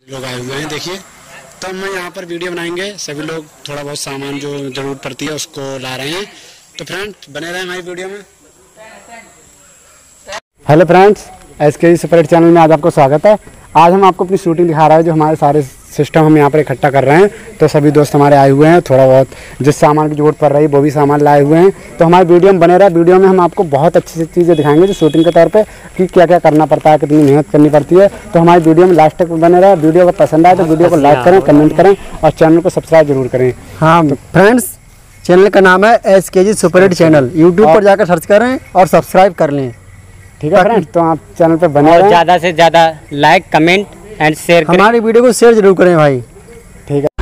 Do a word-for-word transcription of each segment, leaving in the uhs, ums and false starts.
लोग आए हुए हैं देखिए। तो हम यहाँ पर वीडियो बनाएंगे, सभी लोग थोड़ा बहुत सामान जो जरूरत पड़ती है उसको ला रहे हैं। तो फ्रेंड्स बने रहे हमारी वीडियो में। Hello friends, SKG super channel में आज आपको स्वागत है। आज हम आपको अपनी शूटिंग दिखा रहे हैं, जो हमारे सारे सिस्टम हम यहाँ पर इकट्ठा कर रहे हैं। तो सभी दोस्त हमारे आए हुए हैं, थोड़ा बहुत जिस सामान की जरूरत पड़ रही है वो भी सामान लाए हुए हैं। तो हमारे वीडियो में बने रहे। वीडियो में हम आपको बहुत अच्छी अच्छी चीज़ें दिखाएंगे जो शूटिंग के तौर पे कि क्या क्या करना पड़ता है, कितनी मेहनत करनी पड़ती है। तो हमारी वीडियो में लास्ट तक बने रहे। वीडियो को पसंद आए तो वीडियो को लाइक करें, कमेंट करें और चैनल को सब्सक्राइब जरूर करें। हाँ फ्रेंड्स, चैनल का नाम है एसकेजी सुपर चैनल। यूट्यूब पर जाकर सर्च करें और सब्सक्राइब कर लें। ठीक है फ्रेंड्स, तो आप चैनल पर बने रहें। ज़्यादा से ज़्यादा लाइक, कमेंट एंड शेयर करें। हमारी वीडियो को शेयर जरूर करें भाई। ठीक है।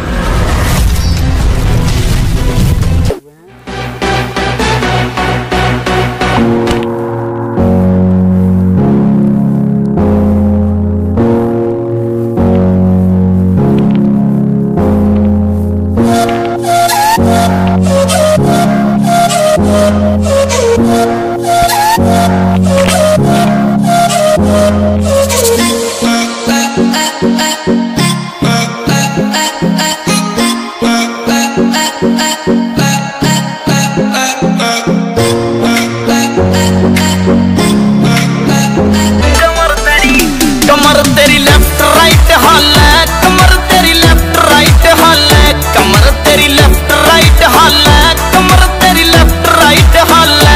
कमर तेरी लेफ्ट राइट हाल है, कमर तेरी लेफ्ट राइट हाल है, कमर तेरी लेफ्ट राइट हाल है, कमर तेरी लेफ्ट राइट हाल है।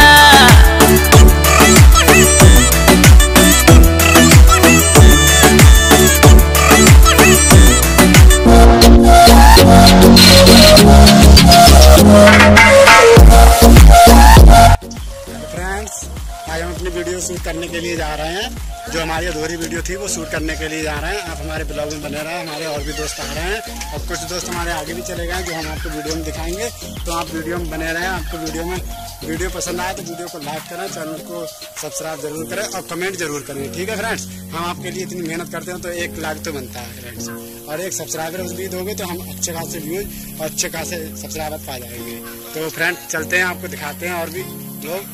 फ्रेंड्स, आज हम अपनी वीडियो शूट करने के लिए जा रहे हैं। जो हमारी अधूरी वीडियो थी वो शूट करने के लिए जा रहे हैं। आप हमारे ब्लॉग में बने रहे। हमारे और भी दोस्त आ रहे हैं और कुछ दोस्त हमारे आगे भी चले गए जो हम आपको वीडियो में दिखाएंगे। तो आप वीडियो में बने रहें। आपको वीडियो में वीडियो पसंद आए तो वीडियो को लाइक करें, चैनल को सब्सक्राइब जरूर करें और कमेंट जरूर करें। ठीक है फ्रेंड्स, हम आपके लिए इतनी मेहनत करते हैं तो एक लाइक तो बनता है फ्रेंड्स, और एक सब्सक्राइबर भी दोगे तो हम अच्छे खासे व्यूज और अच्छे खासे सब्सक्राइबर पा जाएंगे। तो फ्रेंड्स चलते हैं, आपको दिखाते हैं और भी लोग।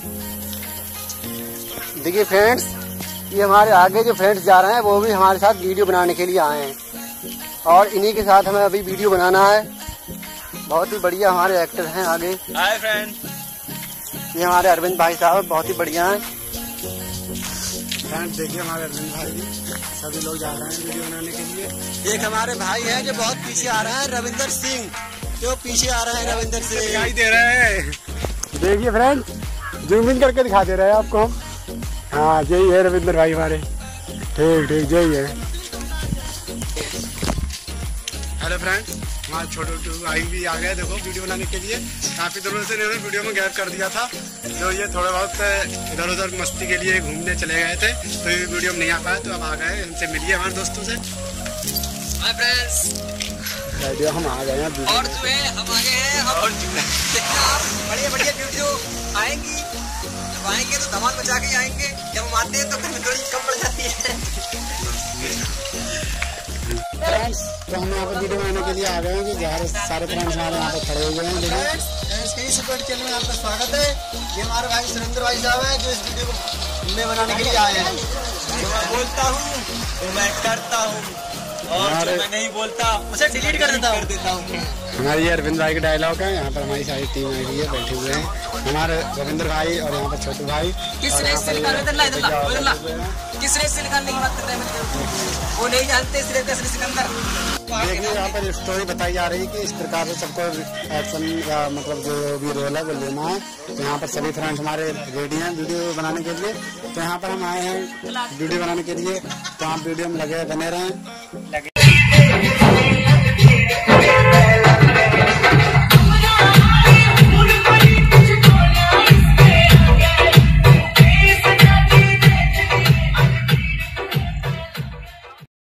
देखिए फ्रेंड्स, ये हमारे आगे जो फ्रेंड्स जा रहे हैं वो भी हमारे साथ वीडियो बनाने के लिए आए हैं और इन्हीं के साथ हमें अभी वीडियो बनाना है। बहुत ही बढ़िया हमारे एक्टर हैं आगे। हाय फ्रेंड्स, ये हमारे अरविंद भाई साहब बहुत ही बढ़िया हैं। फ्रेंड्स देखिए हमारे अरविंद भाई भी सभी लोग जा रहे हैं वीडियो बनाने के लिए। एक हमारे भाई हैं जो बहुत पीछे आ रहे हैं, रविंदर सिंह, जो पीछे आ रहे हैं रविंदर सिंह दिखाई दे रहे हैं। देखिए फ्रेंड्स, जूम इन करके दिखा दे रहे हैं आपको हम। हाँ यही है रविंदर भाई हमारे। ठीक ठीक यही है। हेलो फ्रेंड्स, हमारे छोटे छोटे भाई भी आ गए देखो वीडियो बनाने के लिए। काफ़ी दिनों से इन्होंने वीडियो में गैप कर दिया था, जो ये थोड़ा बहुत इधर उधर मस्ती के लिए घूमने चले गए थे तो ये वीडियो में नहीं आ पाए। तो अब आ गए, हमसे मिलिए हमारे दोस्तों से। हाय फ्रेंड्स, हम आ गए हैं और जो है हम आ गए हैं। और बढ़िया बढ़िया वीडियो आएंगी, जब आएंगे तो धमाल मचा के आएंगे। जब हम आते हैं तो फिर थोड़ी कम पड़ जाती है। फ्रेंड्स, तो हम यहाँ पर वीडियो बनाने के लिए आ गए हैं। जो सारे फ्रेंड्स हमारे यहाँ पर खड़े हुए हैं। एसकेजी सुपर चैनल में आपका स्वागत है। ये हमारे भाई सुरेंद्र भाई साहब हैं जो इस वीडियो को में बनाने के लिए आए हैं। जो मैं बोलता हूँ तो मैं करता हूँ, और जो मैं नहीं बोलता उसे डिलीट कर देता कर देता हूँ। हमारी अरविंद भाई का डायलॉग है। यहाँ पर हमारी सारी टीम आई हुई है, बैठे हुए हैं हमारे रविंद्र भाई और यहाँ पर छोटू भाई। किस रेस से निकालने किस रेस से निकालने की बात कर रहे हैं, वो नहीं जानते इस रेस से सिकंदर। देखिए यहाँ पर स्टोरी बताई जा रही है कि इस प्रकार से सबको एक्शन का मतलब जो भी रोल है वो लेना है। तो यहाँ पर सभी फ्रेंड्स हमारे रेडी हैं वीडियो बनाने के लिए। तो यहाँ पर हम आए हैं वीडियो बनाने के लिए। तो आप वीडियो में लगे बने रहें।